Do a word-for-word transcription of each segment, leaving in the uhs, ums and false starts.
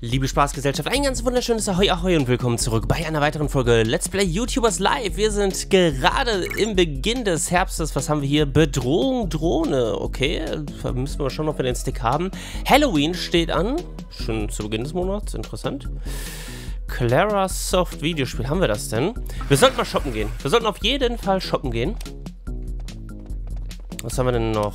Liebe Spaßgesellschaft, ein ganz wunderschönes Ahoi Ahoi und willkommen zurück bei einer weiteren Folge Let's Play YouTubers Live. Wir sind gerade im Beginn des Herbstes. Was haben wir hier? Bedrohung Drohne. Okay, da müssen wir schauen, ob wir den Stick haben. Halloween steht an. Schon zu Beginn des Monats. Interessant. Clara Soft Videospiel. Haben wir das denn? Wir sollten mal shoppen gehen. Wir sollten auf jeden Fall shoppen gehen. Was haben wir denn noch?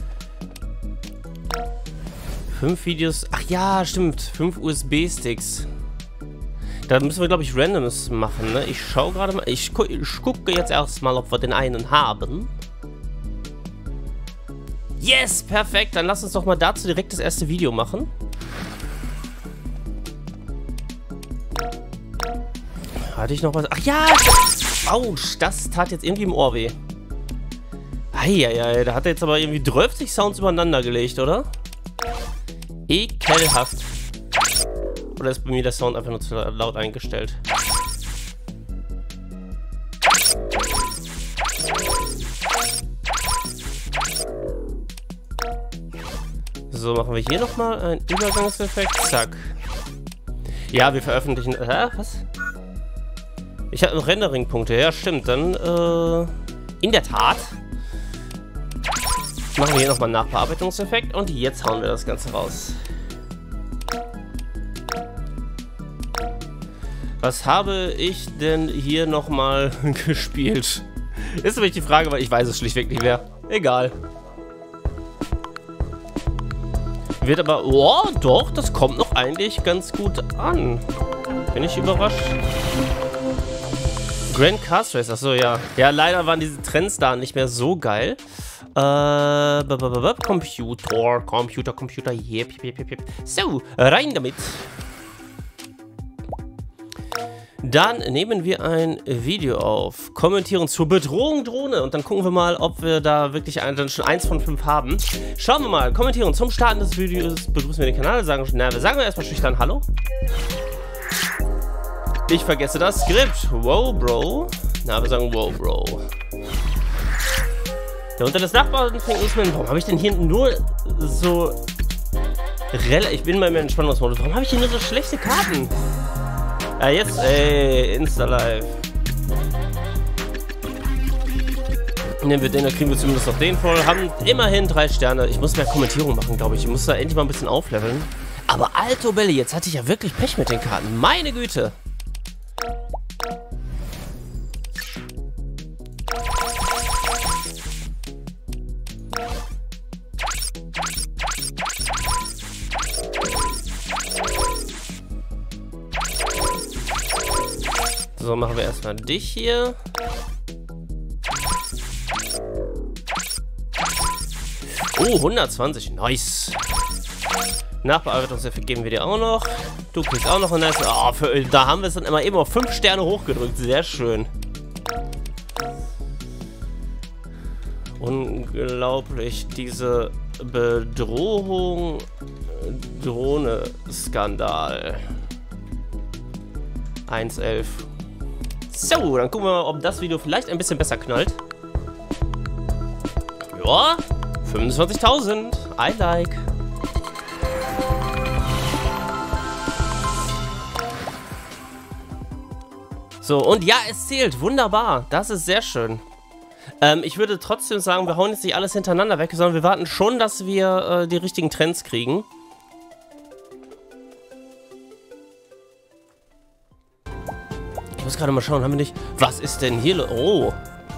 Fünf Videos. Ach ja, stimmt. Fünf U S B-Sticks. Da müssen wir, glaube ich, Randoms machen, ne? Ich schaue gerade mal. Ich, gu ich gucke jetzt erstmal, ob wir den einen haben. Yes, perfekt. Dann lass uns doch mal dazu direkt das erste Video machen. Hatte ich noch was? Ach ja! Autsch, das tat jetzt irgendwie im Ohr weh. Eieiei, da hat er jetzt aber irgendwie dreißig Sounds übereinander gelegt, oder? Ekelhaft. Oder ist bei mir der Sound einfach nur zu laut eingestellt? So, machen wir hier nochmal einen Übergangseffekt. Zack. Ja, wir veröffentlichen... Hä? Was? Ich habe noch Rendering-Punkte. Ja, stimmt. Dann, äh... in der Tat... machen wir hier nochmal einen Nachbearbeitungseffekt und jetzt hauen wir das Ganze raus. Was habe ich denn hier nochmal gespielt? Ist nämlich die Frage, weil ich weiß es schlichtweg nicht mehr. Egal. Wird aber... Oh, doch, das kommt noch eigentlich ganz gut an. Bin ich überrascht. Grand Cast Race, achso, ja. Ja, leider waren diese Trends da nicht mehr so geil. Äh, Computer, Computer, Computer, yep, yep, yep, yep. So, rein damit. Dann nehmen wir ein Video auf, kommentieren zur Bedrohung Drohne und dann gucken wir mal, ob wir da wirklich ein, dann schon eins von fünf haben. Schauen wir mal, kommentieren zum Starten des Videos, begrüßen wir den Kanal, sagen, na, wir sagen wir erstmal schüchtern Hallo. Ich vergesse das Skript. Wow, Bro. Na, wir sagen wow, Bro. Ja, unter des Nachbarn fängt uns mit. Warum habe ich denn hier nur so. Rel ich bin bei meinem Entspannungsmodus. Warum habe ich hier nur so schlechte Karten? Ja, jetzt, ey, Insta-Live. Nehmen wir den, dann kriegen wir zumindest noch den voll. Haben immerhin drei Sterne. Ich muss mehr Kommentierung machen, glaube ich. Ich muss da endlich mal ein bisschen aufleveln. Aber Alto Belli, jetzt hatte ich ja wirklich Pech mit den Karten. Meine Güte. So, machen wir erstmal dich hier. Oh, hundertzwanzig. Nice. Nachbearbeitungseffekt geben wir dir auch noch. Du kriegst auch noch ein nice. Oh, für, da haben wir es dann immer eben auf fünf Sterne hochgedrückt. Sehr schön. Unglaublich. Diese Bedrohung. Drohne-Skandal. eins Punkt elf. So, dann gucken wir mal, ob das Video vielleicht ein bisschen besser knallt. Ja, fünfundzwanzigtausend. I like. So, und ja, es zählt. Wunderbar. Das ist sehr schön. Ähm, ich würde trotzdem sagen, wir hauen jetzt nicht alles hintereinander weg, sondern wir warten schon, dass wir äh, die richtigen Trends kriegen. Ich muss gerade mal schauen, haben wir nicht... Was ist denn hier? Oh.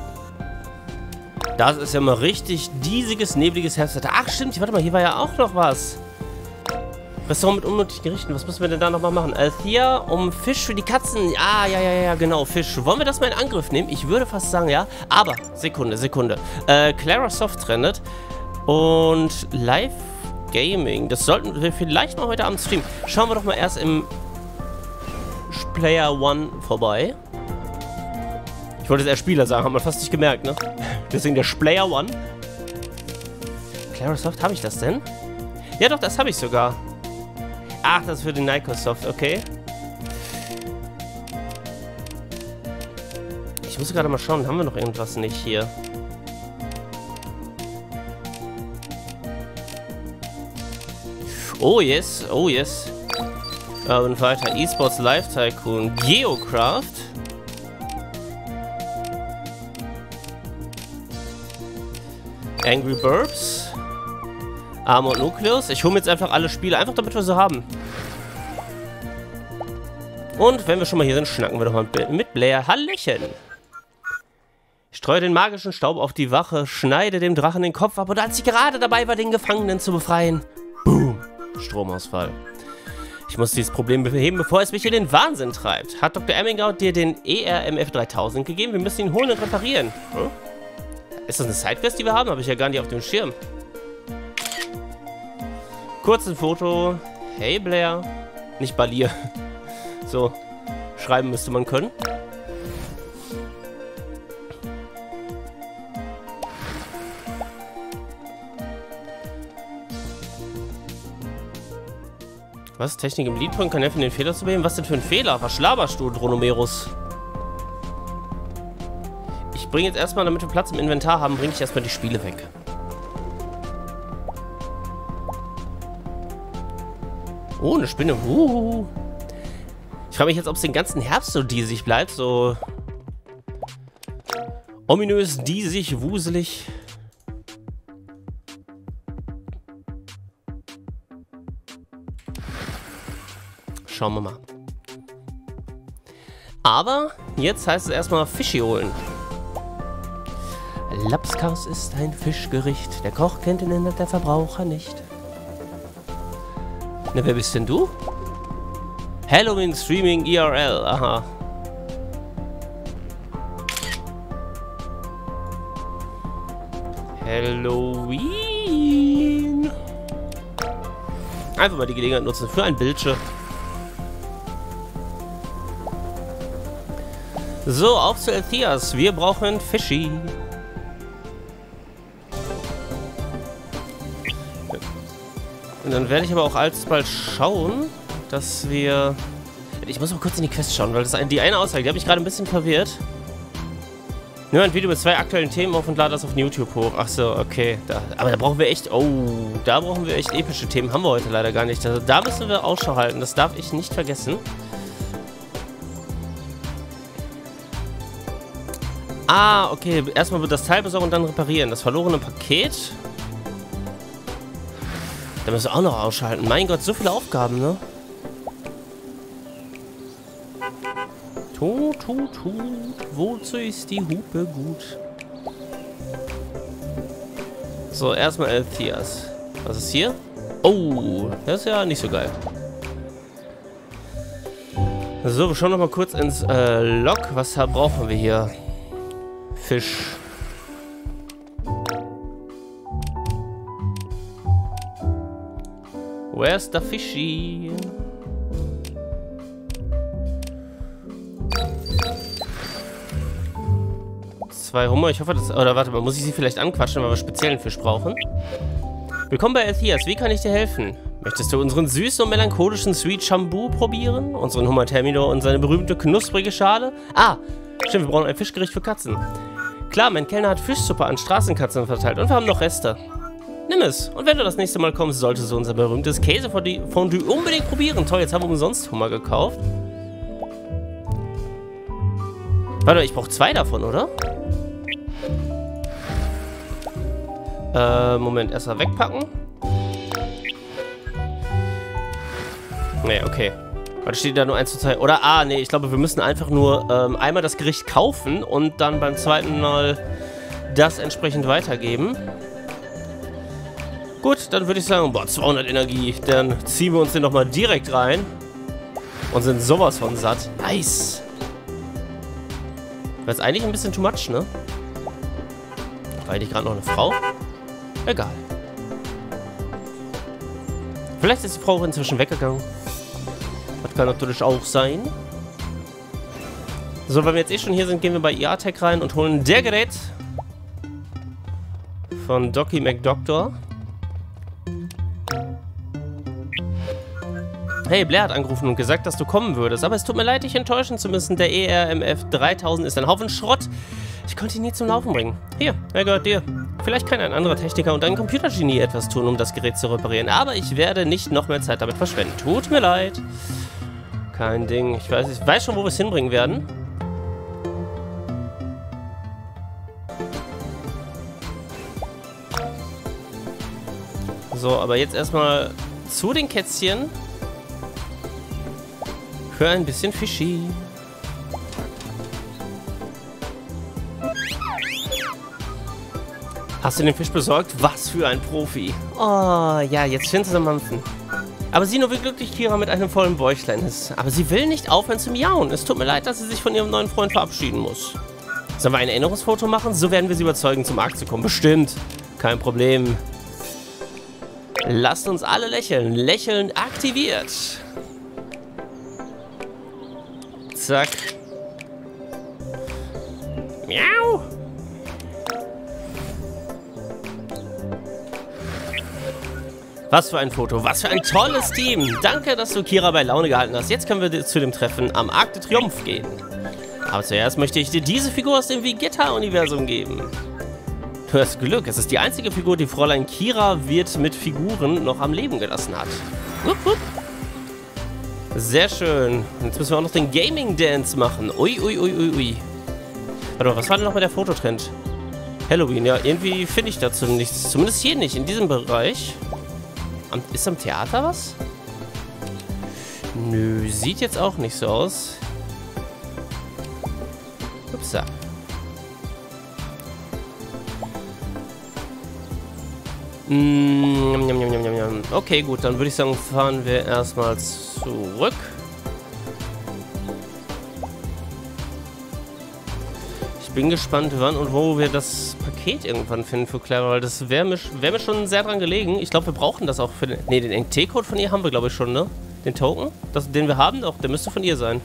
Das ist ja mal richtig diesiges, nebliges Herbstwetter. Ach, stimmt. Warte mal, hier war ja auch noch was. Restaurant mit unnötigen Gerichten. Was müssen wir denn da nochmal machen? Althea, um Fisch für die Katzen. Ah, ja, ja, ja, genau, Fisch. Wollen wir das mal in Angriff nehmen? Ich würde fast sagen, ja. Aber, Sekunde, Sekunde. Äh, Clara Soft trendet. Und Live Gaming. Das sollten wir vielleicht mal heute Abend streamen. Schauen wir doch mal erst im Player One vorbei. Ich wollte jetzt eher Spieler sagen, haben wir fast nicht gemerkt, ne? Deswegen der Player One. Clara Soft, habe ich das denn? Ja doch, das habe ich sogar. Ach, das ist für den Microsoft, okay. Ich muss gerade mal schauen, haben wir noch irgendwas nicht hier? Oh yes, oh yes. Urban Fighter, E-Sports Live Tycoon, Geocraft. Angry Burbs. Armored Nucleus. Ich hole mir jetzt einfach alle Spiele, einfach damit wir sie haben. Und wenn wir schon mal hier sind, schnacken wir doch mal mit Blair. Hallöchen. Ich streue den magischen Staub auf die Wache, schneide dem Drachen den Kopf ab und als ich gerade dabei war, den Gefangenen zu befreien, boom, Stromausfall. Ich muss dieses Problem beheben, bevor es mich in den Wahnsinn treibt. Hat Doktor Ermingau dir den E R M F dreitausend gegeben? Wir müssen ihn holen und reparieren. Hm? Ist das eine Sidequest, die wir haben? Habe ich ja gar nicht auf dem Schirm. Kurz ein Foto. Hey Blair. Nicht Balier. So, schreiben müsste man können. Was? Technik im Leadpoint kann helfen, den Fehler zu beheben? Was denn für ein Fehler? Was schlaberst du, Dronomerus? Ich bringe jetzt erstmal, damit wir Platz im Inventar haben, bringe ich erstmal die Spiele weg. Oh, eine Spinne. Uh. Ich frage mich jetzt, ob es den ganzen Herbst so diesig bleibt. So ominös, diesig, wuselig. Schauen wir mal. Aber jetzt heißt es erstmal Fischi holen. Lapskaus ist ein Fischgericht. Der Koch kennt ihn, der Verbraucher nicht. Na, wer bist denn du? Halloween Streaming I R L. Aha. Halloween. Einfach mal die Gelegenheit nutzen für ein Bildschirm. So, auf zu Elthias. Wir brauchen Fischi. Und dann werde ich aber auch alsbald schauen, dass wir... Ich muss mal kurz in die Quest schauen, weil das die eine Aussage, die hat mich gerade ein bisschen verwirrt. Nimm ein Video mit zwei aktuellen Themen auf und lade das auf YouTube hoch. Ach so, okay. Da, aber da brauchen wir echt... Oh, da brauchen wir echt epische Themen. Haben wir heute leider gar nicht. Also da müssen wir Ausschau halten. Das darf ich nicht vergessen. Ah, okay. Erstmal wird das Teil besorgen und dann reparieren. Das verlorene Paket. Da müssen wir auch noch ausschalten. Mein Gott, so viele Aufgaben, ne? Tut, tut, tut. Wozu ist die Hupe gut? So, erstmal Elthias. Was ist hier? Oh, das ist ja nicht so geil. So, wir schauen noch mal kurz ins äh, Log. Was brauchen wir hier? Fisch. Where's the fishy? Zwei Hummer. Ich hoffe, das... Oder warte mal, muss ich sie vielleicht anquatschen, weil wir speziellen Fisch brauchen? Willkommen bei Elthias. Wie kann ich dir helfen? Möchtest du unseren süßen und melancholischen Sweet Shampoo probieren? Unseren Hummer Terminor und seine berühmte knusprige Schale? Ah, stimmt, wir brauchen ein Fischgericht für Katzen. Klar, mein Kellner hat Fischsuppe an Straßenkatzen verteilt und wir haben noch Reste. Nimm es. Und wenn du das nächste Mal kommst, solltest du unser berühmtes Käsefondue unbedingt probieren. Toll, jetzt haben wir umsonst Hummer gekauft. Warte, ich brauche zwei davon, oder? Äh, Moment, erstmal wegpacken. Nee, okay. Warte, steht da nur eins zu zwei. Oder, ah, nee, ich glaube, wir müssen einfach nur ähm, einmal das Gericht kaufen und dann beim zweiten Mal das entsprechend weitergeben. Gut, dann würde ich sagen, boah, zweihundert Energie. Dann ziehen wir uns den nochmal direkt rein. Und sind sowas von satt. Nice. Das ist eigentlich ein bisschen too much, ne? War eigentlich gerade noch eine Frau? Egal. Vielleicht ist die Frau auch inzwischen weggegangen. Das kann natürlich auch sein. So, wenn wir jetzt eh schon hier sind, gehen wir bei I A-Tech rein und holen der Gerät von Doki McDoctor. Hey, Blair hat angerufen und gesagt, dass du kommen würdest. Aber es tut mir leid, dich enttäuschen zu müssen. Der E R M F dreitausend ist ein Haufen Schrott. Ich konnte ihn nie zum Laufen bringen. Hier, er gehört dir. Vielleicht kann ein anderer Techniker und ein Computergenie etwas tun, um das Gerät zu reparieren. Aber ich werde nicht noch mehr Zeit damit verschwenden. Tut mir leid. Kein Ding. Ich weiß, ich weiß schon, wo wir es hinbringen werden. So, aber jetzt erstmal zu den Kätzchen. Für ein bisschen Fischi. Hast du den Fisch besorgt? Was für ein Profi. Oh, ja, jetzt schön zusammenmampfen. Aber sieh nur, wie glücklich Kira mit einem vollen Bäuchlein ist. Aber sie will nicht aufhören zu miauen. Es tut mir leid, dass sie sich von ihrem neuen Freund verabschieden muss. Sollen wir ein Erinnerungsfoto machen? So werden wir sie überzeugen, zum Markt zu kommen. Bestimmt. Kein Problem. Lasst uns alle lächeln. Lächeln aktiviert. Zack. Miau. Was für ein Foto, was für ein tolles Team. Danke, dass du Kira bei Laune gehalten hast. Jetzt können wir zu dem Treffen am Arc de Triomphe gehen. Aber zuerst möchte ich dir diese Figur aus dem Vegeta-Universum geben. Du hast Glück, es ist die einzige Figur, die Fräulein Kira wird mit Figuren noch am Leben gelassen hat. Wupp, wupp. Sehr schön. Jetzt müssen wir auch noch den Gaming-Dance machen. Ui, ui, ui, ui, ui. Warte mal, was war denn noch mit der Fototrend? Halloween, ja, irgendwie finde ich dazu nichts. Zumindest hier nicht, in diesem Bereich. Am, ist am Theater was? Nö, sieht jetzt auch nicht so aus. Upsa. Mm, njam, njam, njam, njam. Okay, gut, dann würde ich sagen, fahren wir erstmal zurück. Ich bin gespannt, wann und wo wir das Paket irgendwann finden für Clara, weil das wäre mir, wär mir schon sehr dran gelegen. Ich glaube, wir brauchen das auch für den... Ne, den N T-Code von ihr haben wir, glaube ich, schon, ne? Den Token, das, den wir haben, doch, der müsste von ihr sein.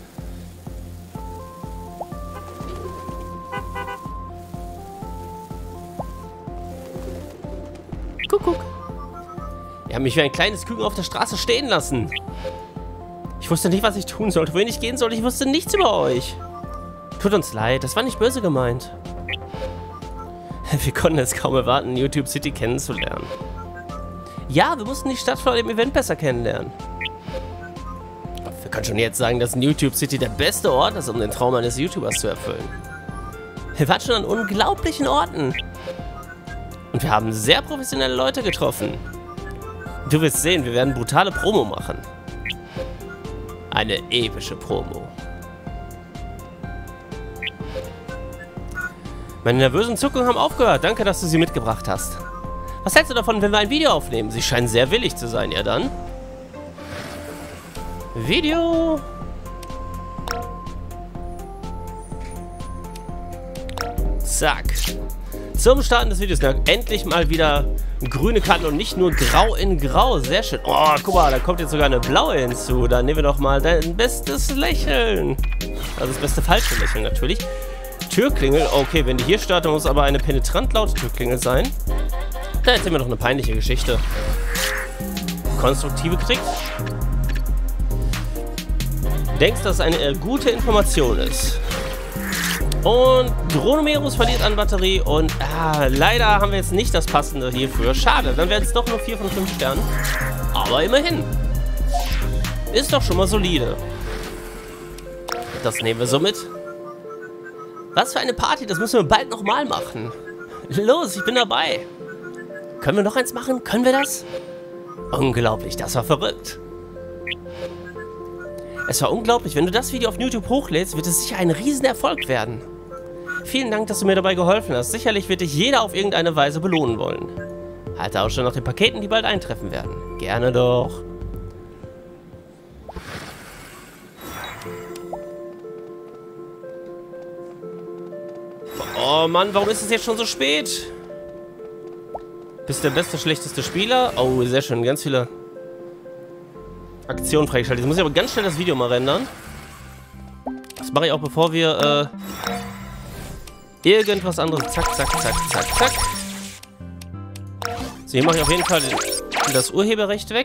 Guck, guck. Ihr habt mich wie ein kleines Küken auf der Straße stehen lassen. Ich wusste nicht, was ich tun sollte, wohin ich gehen sollte. Ich wusste nichts über euch. Tut uns leid, das war nicht böse gemeint. Wir konnten es kaum erwarten, YouTube City kennenzulernen. Ja, wir mussten die Stadt vor dem Event besser kennenlernen. Wir können schon jetzt sagen, dass YouTube City der beste Ort ist, um den Traum eines YouTubers zu erfüllen. Wir waren schon an unglaublichen Orten. Und wir haben sehr professionelle Leute getroffen. Du wirst sehen, wir werden brutale Promo machen. Eine epische Promo. Meine nervösen Zuckungen haben aufgehört. Danke, dass du sie mitgebracht hast. Was hältst du davon, wenn wir ein Video aufnehmen? Sie scheinen sehr willig zu sein. Ja dann. Video. Zack. Zum Starten des Videos. Na, endlich mal wieder grüne Karten und nicht nur grau in grau. Sehr schön. Oh, guck mal, da kommt jetzt sogar eine blaue hinzu. Dann nehmen wir doch mal dein bestes Lächeln. Also das beste falsche Lächeln natürlich. Türklingel. Okay, wenn die hier startet, muss aber eine penetrant laute Türklingel sein. Da erzählen wir doch eine peinliche Geschichte. Konstruktive Krieg. Denkst, dass es eine äh, gute Information ist. Und Dronomerus verliert an Batterie. Und ah, leider haben wir jetzt nicht das passende hierfür. Schade, dann wären es doch nur vier von fünf Sternen. Aber immerhin. Ist doch schon mal solide. Das nehmen wir so mit. Was für eine Party, das müssen wir bald nochmal machen. Los, ich bin dabei. Können wir noch eins machen? Können wir das? Unglaublich, das war verrückt. Es war unglaublich, wenn du das Video auf YouTube hochlädst, wird es sicher ein Riesenerfolg werden. Vielen Dank, dass du mir dabei geholfen hast. Sicherlich wird dich jeder auf irgendeine Weise belohnen wollen. Halte Ausschau nach den Paketen, die bald eintreffen werden. Gerne doch. Oh Mann, warum ist es jetzt schon so spät? Bist der beste, schlechteste Spieler? Oh, sehr schön. Ganz viele Aktionen freigeschaltet. Jetzt muss ich aber ganz schnell das Video mal rendern. Das mache ich auch, bevor wir äh, irgendwas anderes... Zack, zack, zack, zack, zack. So, hier mache ich auf jeden Fall das Urheberrecht weg.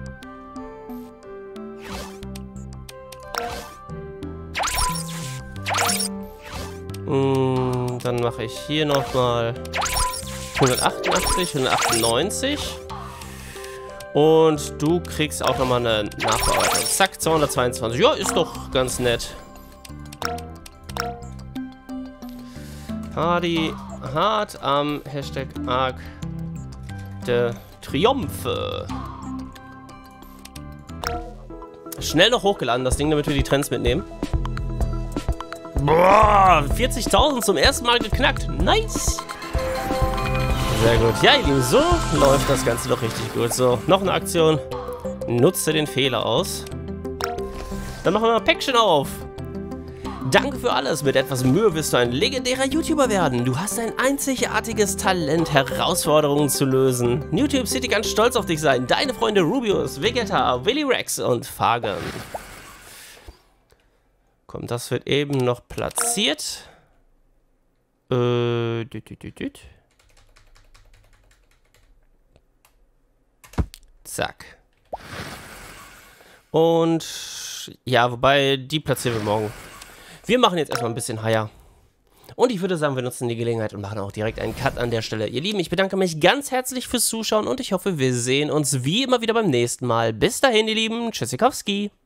Hm, dann mache ich hier nochmal hundertachtundachtzig, hundertachtundneunzig. Und du kriegst auch nochmal eine Nachbearbeitung. Zack, zweihundertzweiundzwanzig. Ja, ist doch ganz nett. Party hart am Hashtag Arc de Triumphe. Schnell noch hochgeladen, das Ding, damit wir die Trends mitnehmen. Boah, vierzigtausend zum ersten Mal geknackt. Nice. Sehr gut. Ja, ihr Lieben, so läuft das Ganze doch richtig gut. So, noch eine Aktion. Nutze den Fehler aus. Dann machen wir mal Päckchen auf. Danke für alles. Mit etwas Mühe wirst du ein legendärer YouTuber werden. Du hast ein einzigartiges Talent, Herausforderungen zu lösen. YouTube City kann stolz auf dich sein. Deine Freunde Rubius, Vegeta, Willy Rex und Fagan. Komm, das wird eben noch platziert. Äh, düt, düt, düt, düt. Zack. Und ja, wobei, die platzieren wir morgen. Wir machen jetzt erstmal ein bisschen higher. Und ich würde sagen, wir nutzen die Gelegenheit und machen auch direkt einen Cut an der Stelle. Ihr Lieben, ich bedanke mich ganz herzlich fürs Zuschauen und ich hoffe, wir sehen uns wie immer wieder beim nächsten Mal. Bis dahin, ihr Lieben. Tschüssikowski.